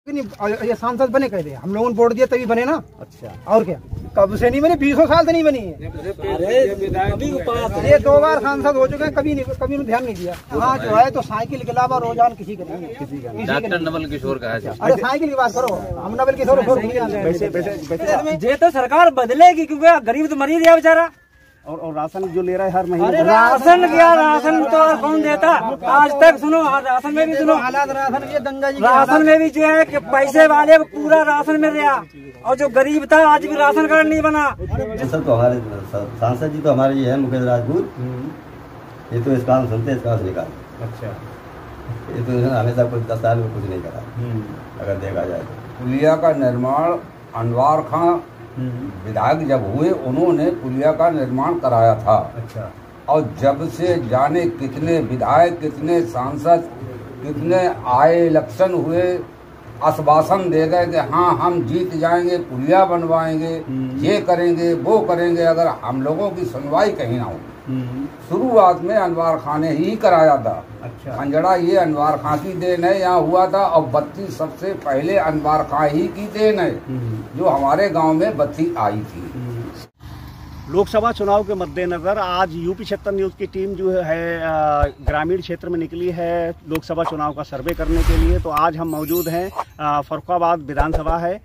ये सांसद बने कहते हम लोगों ने वोट दिया तभी बने ना। अच्छा, और क्या, कब से नहीं बने, 20 साल से नहीं बनी है। ये 2 बार सांसद हो चुके हैं, कभी ध्यान नहीं दिया। हाँ जो है तो साइकिल के अलावा रोजान किसी का नहीं है। डॉक्टर नवल किशोर का है। अरे साइकिल की बात करो, हम नवल किशोर ये तो सरकार बदलेगी क्योंकि गरीब तो मर ही रहा बेचारा। और राशन जो ले रहा है हर महीने, राशन क्या, राशन तो कौन देता आज तक। सुनो राशन में भी, सुनो हालात राशन ये गंगा जी राशन में भी जो है कि पैसे वाले पूरा राशन मिल रहा और जो गरीब था आज भी राशन कार्ड नहीं बना। सर तो हमारे सांसद जी तो हमारे ये है मुकेश राजपूत, ये तो इस काम सुनते इस काम से निकाल। अच्छा, ये तो हमेशा कुछ 10 साल में कुछ नहीं करा अगर देखा जाए तो। पुलिया का निर्माण अनवार खां विधायक जब हुए उन्होंने पुलिया का निर्माण कराया था। अच्छा, और जब से जाने कितने विधायक, कितने सांसद, कितने आए, इलेक्शन हुए, आश्वासन दे गए कि हाँ हम जीत जाएंगे, पुलिया बनवाएंगे, ये करेंगे वो करेंगे, अगर हम लोगों की सुनवाई कहीं ना हो। शुरुआत में अनवार खां ने ही कराया था। अच्छा, खंजड़ा ये अनवार खां की देन है, यहाँ हुआ था। और बत्ती सबसे पहले अनवार खां ही की देन है, जो हमारे गांव में बत्ती आई थी। लोकसभा चुनाव के मद्देनजर आज यूपी 76 न्यूज़ की टीम जो है ग्रामीण क्षेत्र में निकली है लोकसभा चुनाव का सर्वे करने के लिए। तो आज हम मौजूद हैं फर्रुखाबाद विधानसभा है,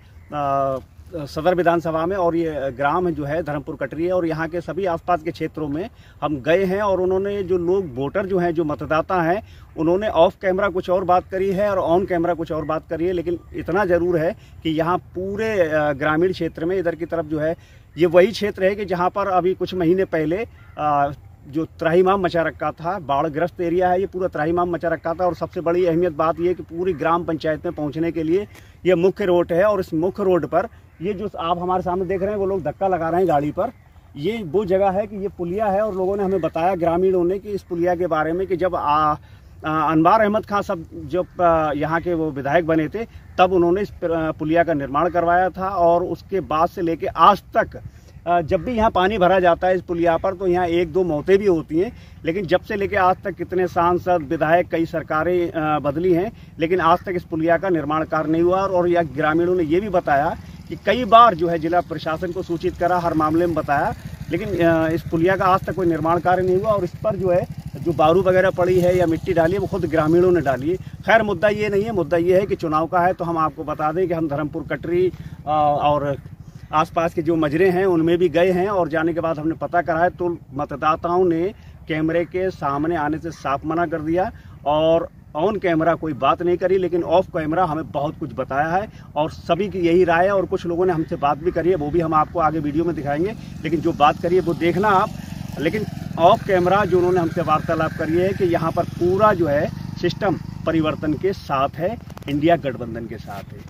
सदर विधानसभा में, और ये ग्राम जो है धर्मपुर कटरी है। और यहाँ के सभी आसपास के क्षेत्रों में हम गए हैं और उन्होंने जो लोग वोटर जो हैं, जो मतदाता हैं, उन्होंने ऑफ कैमरा कुछ और बात करी है और ऑन कैमरा कुछ और बात करी है। लेकिन इतना ज़रूर है कि यहाँ पूरे ग्रामीण क्षेत्र में इधर की तरफ जो है ये वही क्षेत्र है कि जहाँ पर अभी कुछ महीने पहले जो त्राहिमाम मचा रखा था, बाढ़ग्रस्त एरिया है, ये पूरा त्राहिमाम मचा रखा था। और सबसे बड़ी अहमियत बात ये कि पूरी ग्राम पंचायत में पहुंचने के लिए ये मुख्य रोड है। और इस मुख्य रोड पर ये जो आप हमारे सामने देख रहे हैं वो लोग धक्का लगा रहे हैं गाड़ी पर, ये वो जगह है कि ये पुलिया है। और लोगों ने हमें बताया, ग्रामीणों ने, कि इस पुलिया के बारे में कि जब अनवार अहमद खां सब जब यहाँ के वो विधायक बने थे तब उन्होंने इस पुलिया का निर्माण करवाया था। और उसके बाद से लेके आज तक जब भी यहाँ पानी भरा जाता है इस पुलिया पर तो यहाँ 1-2 मौतें भी होती हैं। लेकिन जब से लेके आज तक कितने सांसद, विधायक, कई सरकारें बदली हैं, लेकिन आज तक इस पुलिया का निर्माण कार्य नहीं हुआ। और यह ग्रामीणों ने ये भी बताया कि कई बार जो है जिला प्रशासन को सूचित करा, हर मामले में बताया, लेकिन इस पुलिया का आज तक कोई निर्माण कार्य नहीं हुआ। और इस पर जो है जो बारू वगैरह पड़ी है या मिट्टी डाली है वो खुद ग्रामीणों ने डाली है। खैर मुद्दा ये नहीं है, मुद्दा ये है कि चुनाव का है। तो हम आपको बता दें कि हम धर्मपुर कटरी और आसपास के जो मजरे हैं उनमें भी गए हैं। और जाने के बाद हमने पता करा है तो मतदाताओं ने कैमरे के सामने आने से साफ मना कर दिया और ऑन कैमरा कोई बात नहीं करी, लेकिन ऑफ कैमरा हमें बहुत कुछ बताया है। और सभी की यही राय है। और कुछ लोगों ने हमसे बात भी करी है, वो भी हम आपको आगे वीडियो में दिखाएंगे। लेकिन जो बात करी है वो देखना आप। लेकिन ऑफ कैमरा जो उन्होंने हमसे वार्तालाप करी है कि यहाँ पर पूरा जो है सिस्टम परिवर्तन के साथ है, इंडिया गठबंधन के साथ है।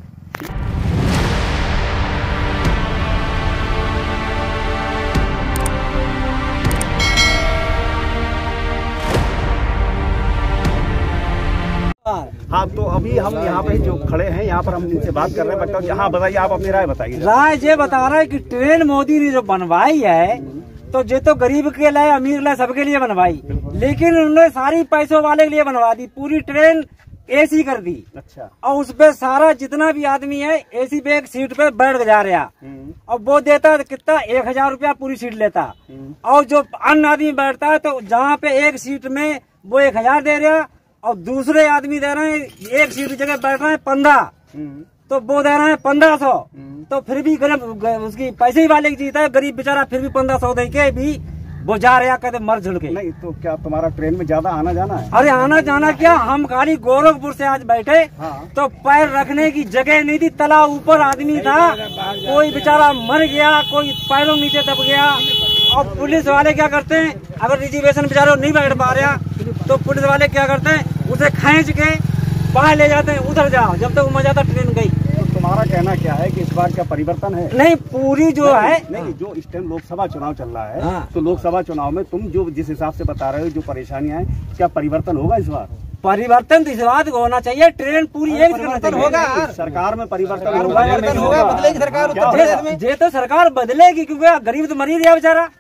हाँ, तो अभी हम यहाँ पे जो खड़े हैं यहाँ पर हम इनसे बात कर रहे हैं। बट हाँ बताइए, आप अपनी राय बताइए। राय ये बता रहा है कि ट्रेन मोदी ने जो बनवाई है तो ये तो गरीब के लिए, अमीर लिए, सबके लिए बनवाई, लेकिन उन्होंने सारी पैसों वाले के लिए बनवा दी। पूरी ट्रेन एसी कर दी। अच्छा। और उस पे सारा जितना भी आदमी है एसी पे एक सीट पे बैठ जा रहा। और वो देता कितना, 1000 रुपया पूरी सीट लेता। और जो अन्य आदमी बैठता है तो जहाँ पे एक सीट में वो 1000 दे रहा और दूसरे आदमी दे रहे हैं एक सीट की जगह बैठ रहे हैं 15, तो वो दे रहे हैं 1500। तो फिर भी उसकी पैसे ही वाले की जीता है, गरीब बेचारा फिर भी 1500 दे के भी वो जा रहा, कहते मर झुल के। नहीं तो क्या तुम्हारा ट्रेन में ज्यादा आना जाना है? अरे आना जाना क्या, हम खाली गोरखपुर से आज बैठे। हाँ। तो पैर रखने की जगह नहीं थी, तला ऊपर आदमी था, कोई बेचारा मर गया, कोई पैरों नीचे दब गया। और पुलिस वाले क्या करते हैं, अगर रिजर्वेशन बेचारा नहीं बैठ पा रहा तो पुलिस वाले क्या करते हैं, उसे खींच के बाहर ले जाते हैं, उधर जाओ, जब तक वो मजा था ट्रेन गई। तो तुम्हारा कहना क्या है कि इस बार क्या परिवर्तन है? नहीं, पूरी जो है नहीं, जो इस टाइम लोकसभा चुनाव चल रहा है। हाँ। तो लोकसभा चुनाव में तुम जो जिस हिसाब से बता रहे हो जो परेशानियां हैं, क्या परिवर्तन होगा इस बार? परिवर्तन तो इस बात को होना चाहिए, ट्रेन पूरी एक होगा, सरकार में परिवर्तन होगा, बदलेगी सरकार। ये तो सरकार बदलेगी क्योंकि गरीब तो मर ही रहा बेचारा।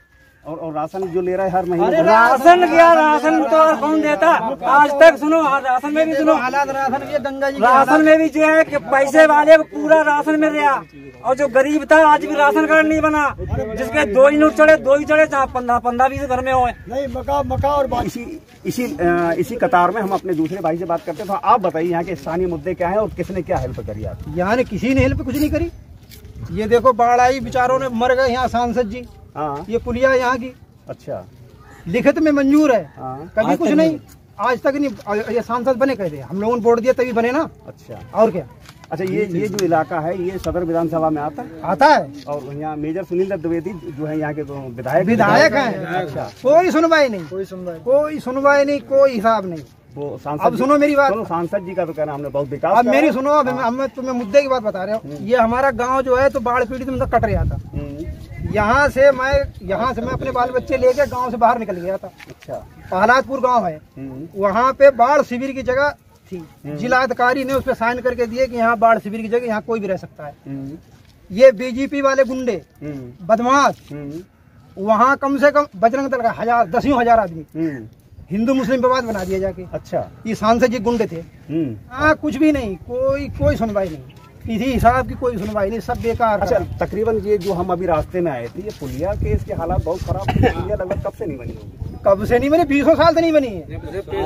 और राशन जो ले रहा है हर महीने? राशन क्या, राशन तो और कौन देता आज तक। सुनो राशन में भी, सुनो हालात राशन ये गंगा जी राशन में भी जो है कि पैसे वाले को पूरा राशन मिल रहा, और जो गरीब था आज भी राशन कार्ड नहीं बना, जिसके 2 यूनिट चढ़े 2 ही चढ़े, चाहे 15-20 घर में हो नहीं। मका और इसी कतार में हम अपने दूसरे भाई से बात करते हैं। तो आप बताइए यहाँ के स्थानीय मुद्दे क्या हैं और किसने क्या हेल्प करी आप? यहाँ ने किसी ने हेल्प कुछ नहीं करी। ये देखो बाढ़ आई, बेचारों ने मर गए यहाँ सांसद जी। हाँ, ये पुलिया यहाँ की अच्छा लिखित में मंजूर है। हाँ, कभी कुछ नहीं, आज तक नहीं। ये सांसद बने कहते हम लोगों ने वोट दिया तभी बने ना। अच्छा, और क्या। अच्छा, ये जो इलाका है ये सदर विधानसभा में आता है है और यहाँ मेजर सुनील दत्त द्विवेदी जो है यहाँ के विधायक हैं। अच्छा, कोई सुनवाई नहीं, कोई सुनवाई नहीं, कोई हिसाब नहीं। वो सांसद, अब सुनो मेरी बात। सांसद जी का तो कहना हमने बहुत विकास। अब मेरी सुनो, अब मैं तुम्हें मुद्दे की बात बता रहा हूँ। ये हमारा गांव जो है तो बाढ़ पीड़ित में कट रहा था। यहाँ से मैं अपने बाल बच्चे लेके गांव से बाहर निकल गया था। अच्छा, पहलादपुर गांव है, वहाँ पे बाढ़ शिविर की जगह थी। जिला अधिकारी ने उस पर साइन करके दिए कि यहाँ बाढ़ शिविर की जगह यहाँ कोई भी रह सकता है। ये बीजेपी वाले गुंडे बदमाश, वहाँ कम से कम बजरंग दल का 10,000 आदमी हिंदू मुस्लिम विवाद बना दिया जाके। अच्छा, ये सांसद जी गुंडे थे। हाँ, कुछ भी नहीं, कोई सुनवाई नहीं, किसी हिसाब की कोई सुनवाई नहीं, सब बेकार। अच्छा, तकरीबन ये जो हम अभी रास्ते में आए थे, ये पुलिया के इसके हालात बहुत खराब थे। पुलिया लगभग कब से नहीं बनी होगी? कब से नहीं बनी? 20 साल से नहीं बनी है।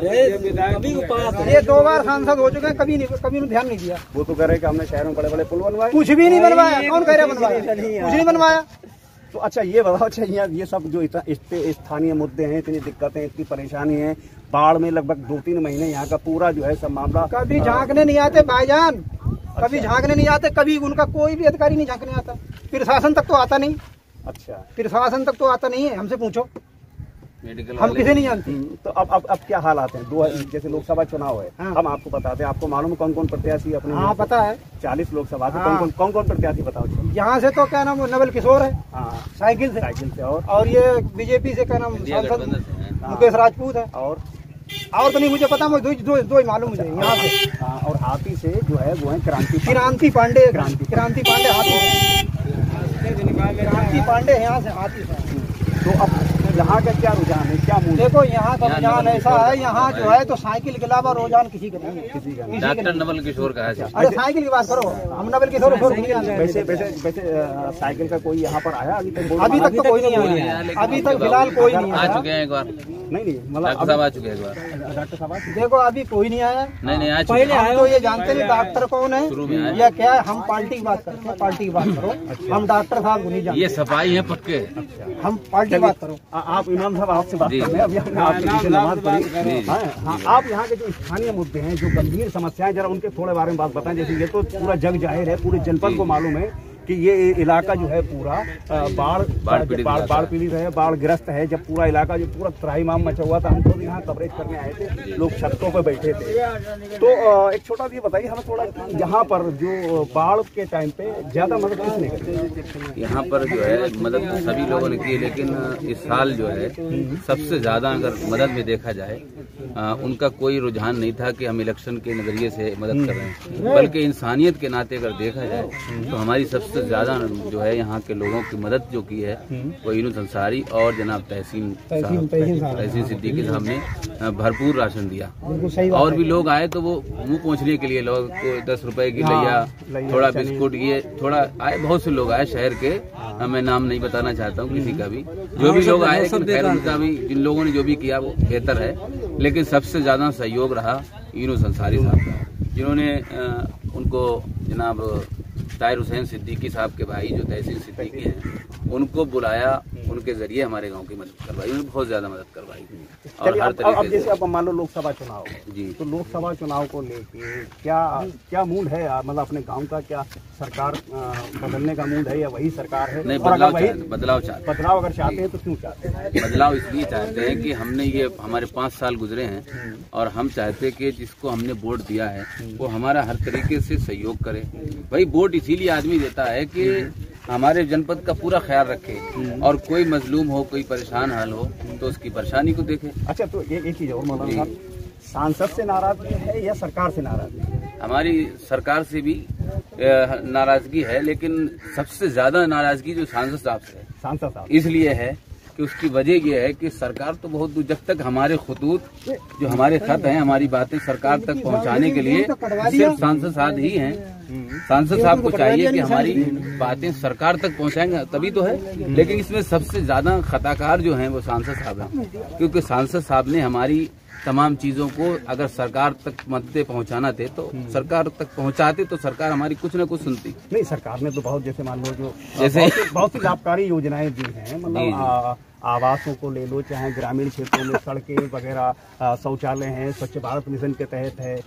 ये 2 बार सांसद हो चुके हैं, कभी ध्यान नहीं दिया। वो तो कह रहे कि हमने शहरों में बड़े बड़े पुल बनवाए, कुछ भी नहीं बनवाया। कौन कह रहा बनवाया? कुछ नहीं बनवाया। तो अच्छा ये बताओ, अच्छा ये सब जो स्थानीय मुद्दे हैं, इतनी दिक्कतें, इतनी परेशानी है, बाढ़ में लगभग 2-3 महीने यहाँ का पूरा जो है सब मामला। कभी झांकने नहीं आते भाईजान, कभी झांकने नहीं आते, कभी उनका कोई भी अधिकारी नहीं झांकने आता। प्रशासन तक तो आता नहीं। अच्छा, प्रशासन तक तो आता नहीं है, हमसे पूछो, हम किसे नहीं जानते। तो अब क्या हालात हैं? जैसे लोकसभा चुनाव है। हाँ। हम आपको बताते हैं, आपको मालूम है कौन कौन प्रत्याशी अपने? हाँ, पता है। 40 लोकसभा से हाँ। कौन कौन प्रत्याशी बताओ? यहाँ से तो क्या नाम, नवल किशोर है। हाँ, साइकिल से और ये बीजेपी से क्या नाम, सांसद मुकेश राजपूत है। और तो नहीं मुझे पता, मुझे दो ही मालूम मुझे यहाँ से। हाँ, और हाथी से जो है वो है क्रांति पांडे यहाँ से हाथी से। तो अब यहाँ का क्या रुझान है, क्या मूल? देखो यहाँ का रुझान ऐसा है, यहाँ जो है तो साइकिल के अलावा रुझान किसी का नहीं है। किसी का नहीं। डॉक्टर नवल किशोर का है। अरे साइकिल की बात करो, हम नवल किशोर वैसे साइकिल का कोई यहाँ पर आया अभी तक? अभी तक तो कोई नहीं आया, अभी तक फिलहाल कोई नहीं आ चुके हैं एक बार। नहीं डॉक्टर साहब आ चुके हैं एक बार। डॉक्टर साहब देखो अभी कोई नहीं आया। नहीं आ पहले आए तो ये जानते नहीं डॉक्टर कौन है या क्या है। हम पार्टी की बात करते हैं, पार्टी की बात करो। हम डॉक्टर साहब को नहीं जानते। ये सफाई है पक्के। हम पार्टी की बात करो। आप इमाम साहब आपसे बात कर रहे हैं, अभी हमने आपके पीछे नमाज पढ़ी। हाँ, आप यहाँ के जो स्थानीय मुद्दे हैं, जो गंभीर समस्याएं, जरा उनके थोड़े बारे में बात बताएं। जैसे ये तो पूरा जग जाहिर है, पूरे जनपद को मालूम है कि ये इलाका जो है पूरा बाढ़ पीड़ित है, बाढ़ ग्रस्त है। जब पूरा इलाका जो पूरा त्राहिमाम मचा हुआ था, हम तो यहाँ कवरेज करने आए थे, लोग छतों पर बैठे थे। तो एक छोटा सा ये बताइए हमें थोड़ा, यहाँ पर जो बाढ़ के टाइम पे ज्यादा मदद किसने की? यहाँ पर जो है मदद सभी लोगों ने की, लेकिन इस साल जो है सबसे ज्यादा अगर मदद में देखा जाए, उनका कोई रुझान नहीं था कि हम इलेक्शन के नजरिए से मदद कर रहे हैं, बल्कि इंसानियत के नाते अगर देखा जाए तो हमारी सबसे ज्यादा जो है यहाँ के लोगों की मदद जो की है वो यूनुस अंसारी और जनाब तहसीन सिद्दीकी साहब ने भरपूर राशन दिया। और भी लोग आए तो वो मुंह पहुँचने के लिए, लोग को 10 रुपए की लिया, थोड़ा बिस्कुट, ये थोड़ा आए, बहुत से लोग आए शहर के, मैं नाम नहीं बताना चाहता हूँ किसी का भी, जो भी लोग आए, लेकिन खैर उनका भी, जिन लोगों ने जो भी किया वो बेहतर है। लेकिन सबसे ज्यादा सहयोग रहा यूनुस अंसारी साहब का, जिन्होंने उनको जनाब ताहिर हुसैन सिद्दीकी साहब के भाई जो तहसीन सिद्दीकी हैं, उनको बुलाया, उनके जरिए हमारे गांव की मदद करवाई, उन्होंने बहुत ज्यादा मदद करवाई। और हर तरीके अब जैसे अब मान लो लोकसभा चुनाव जी, तो लोकसभा चुनाव को लेके क्या मूड है, मतलब अपने गांव का क्या सरकार बदलने का मूड है या वही सरकार है? नहीं, बदलाव अगर चाहते हैं तो क्यों चाहते हैं? बदलाव इसलिए चाहते हैं कि हमने ये हमारे 5 साल गुजरे हैं और हम चाहते हैं कि जिसको हमने वोट दिया है वो हमारा हर तरीके से सहयोग करे। भाई वोट इसीलिए आदमी देता है कि हमारे जनपद का पूरा ख्याल रखे और कोई मजलूम हो, कोई परेशान हाल हो तो उसकी परेशानी को देखे। अच्छा, तो एक चीज और मौलाना साहब, सांसद से नाराजगी है या सरकार से नाराजगी है? हमारी सरकार से भी नाराजगी है, लेकिन सबसे ज्यादा नाराजगी जो सांसद साहब से है, सांसद साहब इसलिए है कि उसकी वजह यह है कि सरकार तो बहुत दूर, जब तक हमारे खतूत जो हमारे खत हैं, हमारी बातें सरकार तक पहुंचाने के लिए सिर्फ सांसद साहब ही हैं। सांसद साहब को चाहिए कि हमारी बातें सरकार तक पहुंचाएंगे तभी तो है। लेकिन इसमें सबसे ज्यादा खताकार जो हैं वो सांसद साहब हैं, क्योंकि सांसद साहब ने हमारी तमाम चीजों को अगर सरकार तक मददें पहुंचाना थे तो सरकार तक पहुंचाते तो सरकार हमारी कुछ न कुछ सुनती। नहीं, सरकार ने तो बहुत, जैसे मान लो जो जैसे बहुत सी लाभकारी योजनाएं दी हैं, मतलब आवासों को ले लो, चाहे ग्रामीण क्षेत्रों में सड़कें वगैरह, शौचालय हैं, स्वच्छ भारत मिशन के तहत है,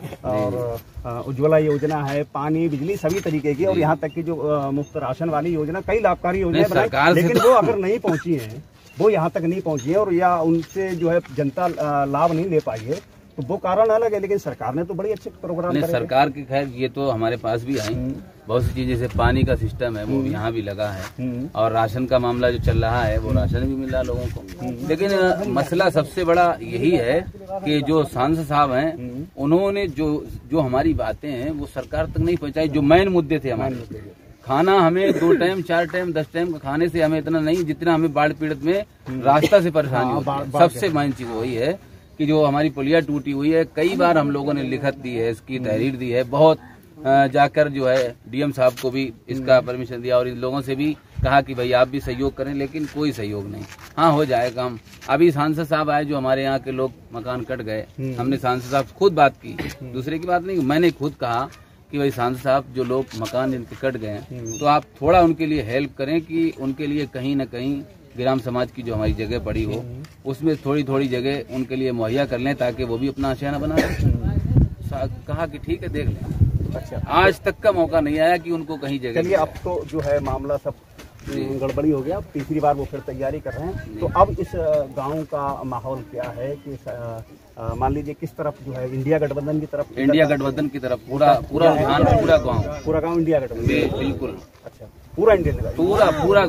और उज्ज्वला योजना है, पानी बिजली सभी तरीके की, और यहाँ तक कि जो मुफ्त राशन वाली योजना, कई लाभकारी योजनाएं बनाई, लेकिन वो अगर नहीं पहुंची हैं, वो यहाँ तक नहीं पहुंची है, और या उनसे जो है जनता लाभ नहीं ले पाई है, तो वो कारण अलग है। लेकिन सरकार ने तो बड़ी अच्छे प्रोग्राम करे। सरकार की खैर ये तो हमारे पास भी आई बहुत सी चीजें, जैसे पानी का सिस्टम है वो यहाँ भी लगा है, और राशन का मामला जो चल रहा है वो राशन भी मिल रहा है लोगों को। लेकिन मसला सबसे बड़ा यही है कि जो सांसद साहब हैं उन्होंने जो हमारी बातें हैं वो सरकार तक नहीं पहुँचाई। जो मेन मुद्दे थे हमारे, खाना हमें 2 टाइम 4 टाइम 10 टाइम का खाने से हमें इतना नहीं, जितना हमें बाढ़ पीड़ित में रास्ता से परेशानी होती है। सबसे मेन चीज वही है कि जो हमारी पुलिया टूटी हुई है, कई बार हम लोगों ने लिखत दी है, इसकी तहरीर दी है, बहुत जाकर जो है डीएम साहब को भी इसका परमिशन दिया, और इन लोगों से भी कहा कि भाई आप भी सहयोग करें, लेकिन कोई सहयोग नहीं। हाँ, हो जाएगा काम। अभी सांसद साहब आए, जो हमारे यहाँ के लोग मकान कट गए, हमने सांसद साहब से खुद बात की, दूसरे की बात नहीं, मैंने खुद कहा कि भाई सांसद साहब जो लोग मकान जिनके कट गए हैं, तो आप थोड़ा उनके लिए हेल्प करें कि उनके लिए कहीं न कहीं ग्राम समाज की जो हमारी जगह पड़ी हो उसमें थोड़ी थोड़ी जगह उनके लिए मुहैया कर लें, ताकि वो भी अपना आशियाना बना लें। कहा कि ठीक है, देख लें। अच्छा, आज तक का मौका नहीं आया कि उनको कहीं जगह। चलिए, अब तो जो है मामला सब गड़बड़ी हो गया, तीसरी बार वो फिर तैयारी कर रहे हैं, तो अब इस गांव का माहौल क्या है कि मान लीजिए किस तरफ जो है, इंडिया गठबंधन की तरफ? इंडिया गठबंधन की तरफ पूरा रुझान, पूरा गाँव इंडिया गठबंधन। बिल्कुल। अच्छा, पूरा इंडिया, पूरा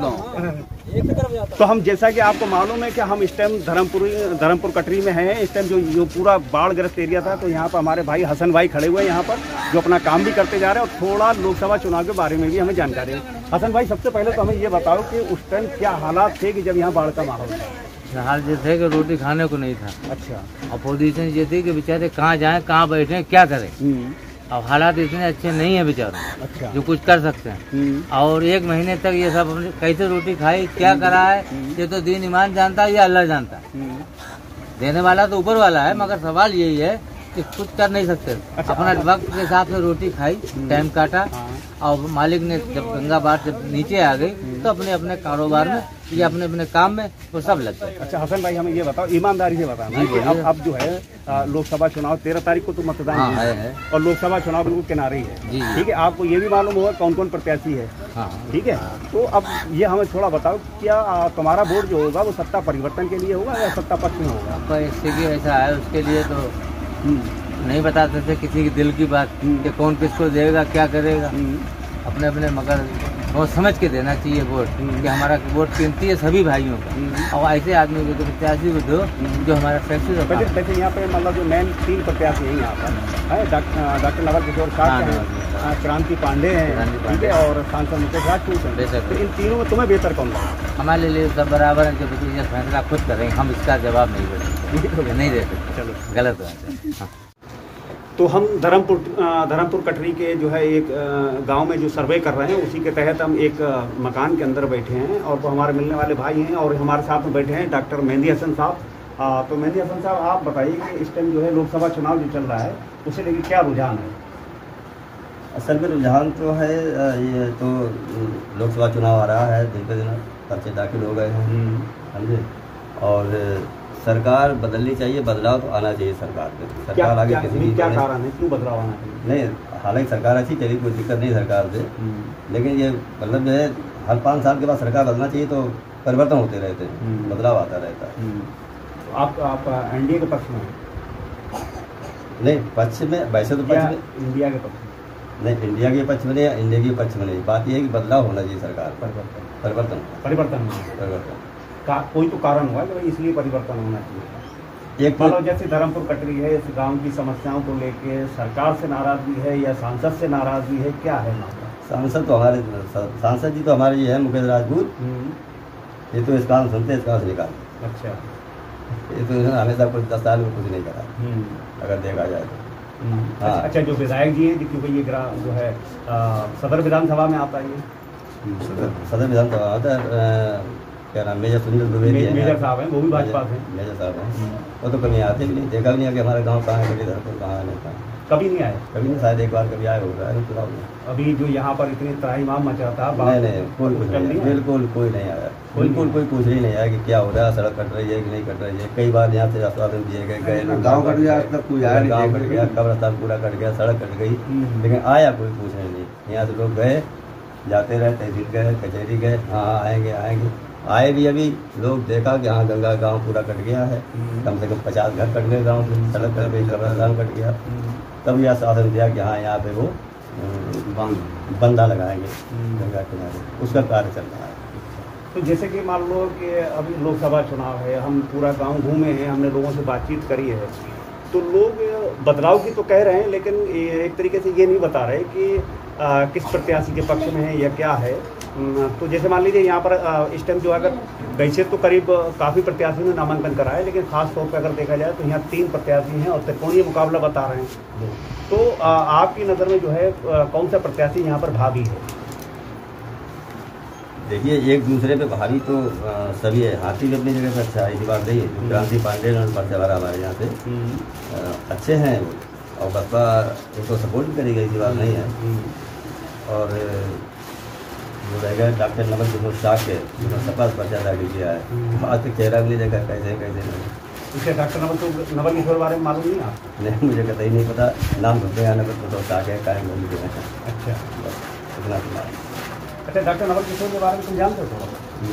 गाँव। तो हम, जैसा कि आपको मालूम है कि हम इस टाइम धर्मपुर कटरी में हैं, इस टाइम जो पूरा बाढ़ ग्रस्त एरिया था, तो यहाँ पर हमारे भाई हसन भाई खड़े हुए हैं यहाँ पर, जो अपना काम भी करते जा रहे हैं, और थोड़ा लोकसभा चुनाव के बारे में भी हमें जानकारी है। हसन भाई, सबसे पहले तो हमें ये बताओ कि उस टाइम क्या हालात थे कि जब यहाँ बाढ़ का माहौल था? हाल ये थे कि रोटी खाने को नहीं था। अच्छा। और पोजीशन ये थी कि बेचारे कहाँ जाएं, कहाँ बैठे, क्या करें। अब हालात इतने अच्छे नहीं है बेचारों। अच्छा। जो कुछ कर सकते हैं, और 1 महीने तक ये सब कैसे रोटी खाई, क्या करा है, ये तो दीन ईमान जानता है या अल्लाह जानता है। देने वाला तो ऊपर वाला है, मगर सवाल यही है कि कुछ कर नहीं सकते। अच्छा। अपना वक्त के हिसाब से रोटी खाई, टाइम काटा, और मालिक ने जब गंगा बाढ़ जब नीचे आ गई तो अपने अपने कारोबार में या अपने अपने काम में वो सब लग गए। अच्छा हसन भाई, हमें ये बताओ, ईमानदारी से बताना कि अब जो है लोकसभा चुनाव 13 तारीख को तो मतदान है, और लोकसभा चुनाव बिल्कुल किनारे ही है, ठीक है। आपको ये भी मालूम होगा कौन कौन प्रत्याशी है, ठीक है। तो अब ये हमें थोड़ा बताओ, क्या तुम्हारा वोट जो होगा वो सत्ता परिवर्तन के लिए होगा या सत्ता पक्ष में होगा? स्थिति ऐसा है, उसके लिए तो नहीं बता सकते किसी की दिल की बात कि कौन किसको देगा, क्या करेगा। अपने अपने मगर बहुत समझ के देना चाहिए वोट, कि हमारा वोट कीमती है सभी भाइयों का, और ऐसे आदमी को तो प्रत्याशी को दो जो हमारा फैक्ट्री। वैसे यहाँ पे मतलब जो मेन 3 प्रत्याशी हैं यहाँ पर, डॉक्टर नवल किशोर शाह हैं, क्रांति पांडे हैं, ठीक है, और सांसद मुकेश राजपूत हैं। तो इन तीनों में तुम्हें बेहतर कौन लगा? हमारे लिए सब बराबर है, जो फैसला खुद करेंगे, हम इसका जवाब नहीं दे सकते, नहीं दे सकते। चलो, गलत बात है। तो हम धर्मपुर कटरी के जो है एक गांव में जो सर्वे कर रहे हैं, उसी के तहत हम एक मकान के अंदर बैठे हैं, और वो हमारे मिलने वाले भाई हैं, और हमारे साथ में बैठे हैं डॉक्टर मेहंदी हसन साहब। तो मेहंदी हसन साहब, आप बताइए कि इस टाइम जो है लोकसभा चुनाव जो चल रहा है, उसे लेकर क्या रुझान है? असल में रुझान तो है, ये तो लोकसभा चुनाव आ रहा है, दिन पे दिन पर्चे दाखिल हो गए हैं, समझे, और सरकार बदलनी चाहिए, बदलाव तो आना चाहिए सरकार पे। सरकार आगे किसी भी क्या कारण है, क्यों बदलाव आना चाहिए? नहीं, हालांकि सरकार अच्छी चली, कोई दिक्कत नहीं सरकार से, लेकिन ये मतलब जो है हर 5 साल के बाद सरकार बदलना चाहिए, तो परिवर्तन होते रहते हैं, बदलाव आता रहता है। तो आप एनडीए के पक्ष में? नहीं, पक्ष में, वैसे तो पक्ष में इंडिया के पक्ष में नहीं, इंडिया के पक्ष में नहीं, इंडिया के पक्ष में नहीं। बात यह है कि बदलाव होना चाहिए सरकार, परिवर्तन कोई तो कारण हुआ कि इसलिए परिवर्तन होना चाहिए। एक मतलब जैसे धर्मपुर कटरी है, इस गांव की समस्याओं को लेके सरकार से नाराजगी है या सांसद से नाराजगी है, क्या है मामला? सांसद जी तो हमारे ये है मुकेश राजपूत, ये तो इसका सुनते इसका से निकाल। अच्छा, ये तो इन्होंने हमेशा कुछ 10 साल में कुछ नहीं करा अगर देखा जाए तो। हाँ। अच्छा, जो विधायक जी हैं क्योंकि ये जो है सदर विधानसभा में आता है, ये सदर विधानसभा आता है, क्या नाम मेजर सुनील द्विवेदी है, मेजर साहब हैं, वो भी भाजपा से। मेजर साहब हैं, वो तो कभी आते भी नहीं, देखा भी नहीं है कि हमारा गांव कहाँ है, कभी धरपुर कहाँ है, नहीं कहाँ कभी नहीं आए। कभी नहीं, शायद एक बार कभी आए होगा चुनाव में। अभी जो यहाँ पर इतनी त्राहीमाम मचा था, नहीं कोई कुछ नहीं, बिल्कुल कोई नहीं आया, बिल्कुल कोई पूछ ही नहीं आया कि क्या हो रहा है, सड़क कट रही है कि नहीं कट रही है। कई बार यहाँ से आश्वासन दिए गए, गाँव कट गया, कोई आया, गाँव कट गया, कब्रिस्तान पूरा कट गया, सड़क कट गई, लेकिन आया कोई पूछने नहीं। यहाँ से लोग गए, जाते रहे, तहसील गए, कचहरी गए, हाँ आएंगे आए भी। अभी लोग देखा कि हाँ गंगा गांव पूरा कट गया है, कम से कम 50 घर कट गए गांव से, सड़क कट गई, कब्रिस्तान कट गया। तब यह शासन दिया कि हाँ यहाँ पे वो बंदा लगाएंगे गंगा किनारे, उसका कार्य चल रहा है। तो जैसे कि मान लो कि अभी लोकसभा चुनाव है, हम पूरा गांव घूमे हैं, हमने लोगों से बातचीत करी है, तो लोग बदलाव की तो कह रहे हैं, लेकिन एक तरीके से ये नहीं बता रहे कि किस प्रत्याशी के पक्ष में है या क्या है। तो जैसे मान लीजिए यहाँ पर इस टाइम जो अगर वैसे तो करीब काफ़ी प्रत्याशियों ने नामांकन करा है, लेकिन खास तौर पर अगर देखा जाए तो यहाँ 3 प्रत्याशी हैं और त्रिकोणीय मुकाबला बता रहे हैं। तो आपकी नज़र में जो है कौन सा प्रत्याशी यहाँ पर भावी है? देखिए, एक दूसरे पे भारी तो सभी है। हाथी भी अपनी जगह पे अच्छा है, इसी बात नहीं है। क्रांति पांडे परसेवारा हमारे यहाँ से अच्छे हैं और बसपा उनको सपोर्ट भी करेगी, ऐसी बात नहीं है। और जो रहेगा डॉक्टर नवल किशोर शाह के, जिन्होंने सपा पर्चा दाखिल किया है, आज तक चेहरा भी नहीं देखा, कैसे नहीं। इसके डॉक्टर नवल किशोर बारे में मालूम नहीं आप? नहीं, मुझे कतई नहीं पता, नाम सुनते हैं नवल किशोर शाह के, कायम नहीं किया। अच्छा, इतना सुना। अच्छा, डॉक्टर नवल किशोर के बारे में तुम जानते हो?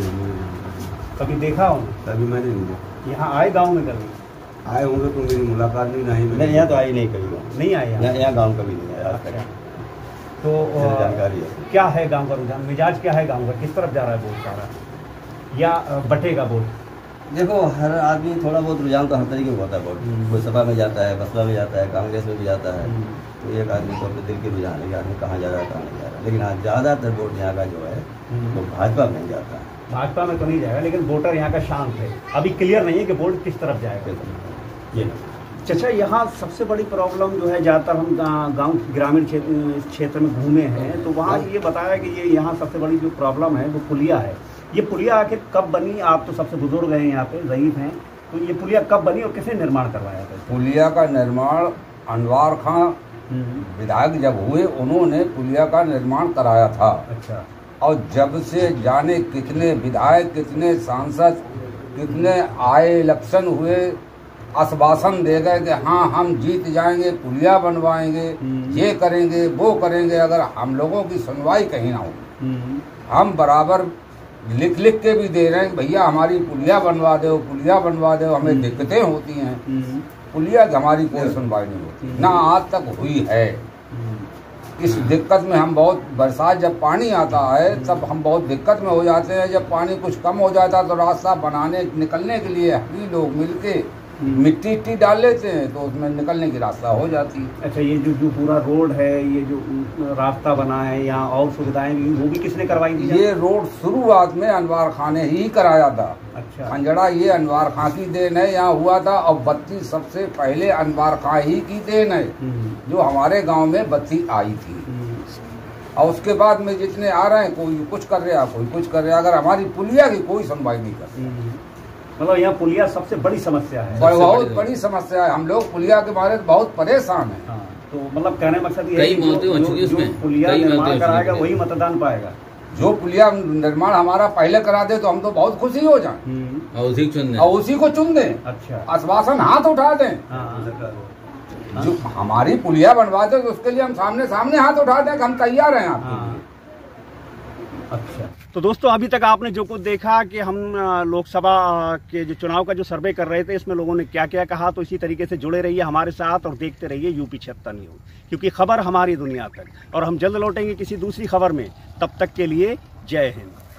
कभी देखा हो? कभी मैंने नहीं देखा। यहाँ आए गाँव में कभी आए होंगे तो मेरी मुलाकात नहीं यहाँ तो आई नहीं, कभी नहीं आए यहाँ गाँव कभी नहीं आया। तो जानकारी है क्या है गांव का रुझान, मिजाज क्या है गांव का, किस तरफ जा रहा है वोट सारा, या बटेगा वोट? देखो, हर आदमी थोड़ा बहुत रुझान तो हर तरीके का होता है। वोट कोई सपा में जाता है, बसपा में जाता है, कांग्रेस में भी जाता है, तो एक आदमी को अपने दिल के रुझान है कि आदमी कहाँ जा रहा है, कहाँ नहीं जा रहा है। लेकिन हाँ, ज़्यादातर वोट यहाँ का जो है वो भाजपा में जाता है। भाजपा में तो नहीं जाएगा, लेकिन वोटर यहाँ का शांत है, अभी क्लियर नहीं है कि वोट किस तरफ जाएगा। ये अच्छा, यहाँ सबसे बड़ी प्रॉब्लम जो है, ज़्यादातर हम गांव ग्रामीण क्षेत्र में घूमे हैं, तो वहाँ ये बताया कि ये यहाँ सबसे बड़ी जो प्रॉब्लम है वो पुलिया है। ये पुलिया आखिर कब बनी? आप तो सबसे बुजुर्ग हैं यहाँ पे, ज़ईफ हैं, तो ये पुलिया कब बनी और किसने निर्माण करवाया था? पुलिया का निर्माण अनवार खां विधायक जब हुए, उन्होंने पुलिया का निर्माण कराया था। अच्छा। और जब से जाने कितने विधायक, कितने सांसद, कितने आए, इलेक्शन हुए, आश्वासन दे गए कि हाँ हम जीत जाएंगे, पुलिया बनवाएंगे, ये करेंगे, वो करेंगे, अगर हम लोगों की सुनवाई कहीं ना हो। हम बराबर लिख के भी दे रहे हैं भैया हमारी पुलिया बनवा दो, पुलिया बनवा दो, हमें दिक्कतें होती हैं, पुलिया की हमारी कोई सुनवाई नहीं होती, ना आज तक हुई है। इस दिक्कत में हम बहुत, बरसात जब पानी आता है तब हम बहुत दिक्कत में हो जाते हैं। जब पानी कुछ कम हो जाता है तो रास्ता बनाने निकलने के लिए हम लोग मिलके मिट्टी डाल लेते हैं, तो उसमें निकलने की रास्ता हो जाती है। अच्छा, ये जो पूरा रोड है, ये जो रास्ता बना है, यहाँ और सुविधाएं भी, वो भी किसने करवाई थी? ये रोड शुरुआत में अनवार खां ने ही कराया था। अच्छा। खंजड़ा ये अनवार खां की देन है, यहाँ हुआ था। और बत्ती सबसे पहले अनवार खां ही की देन है, जो हमारे गाँव में बत्ती आई थी। और उसके बाद में जितने आ रहे हैं, कोई कुछ कर रहा, कोई कुछ कर रहा। अगर हमारी पुलिया की कोई सुनवाई नहीं कर, मतलब यहाँ पुलिया सबसे बड़ी समस्या है। बहुत बड़ी समस्या है। हम लोग पुलिया के बारे में बहुत परेशान हैं। तो मतलब कहने मकसद ये है कि जो पुलिया निर्माण कराएगा वही मतदान पाएगा। जो पुलिया निर्माण हमारा पहले करा दे तो हम तो बहुत खुशी हो जाएं और उसी को चुन दें। अच्छा। आश्वासन हाथ उठा दें। जो हमारी पुलिया बनवा दे तो उसके लिए हम सामने हाथ उठा दें कि हम तैयार हैं आपके। अच्छा, तो दोस्तों अभी तक आपने जो कुछ देखा कि हम लोकसभा के जो चुनाव का जो सर्वे कर रहे थे, इसमें लोगों ने क्या क्या कहा, तो इसी तरीके से जुड़े रहिए हमारे साथ और देखते रहिए यूपी 76 न्यूज़, क्योंकि खबर हमारी दुनिया तक। और हम जल्द लौटेंगे किसी दूसरी खबर में, तब तक के लिए जय हिंद।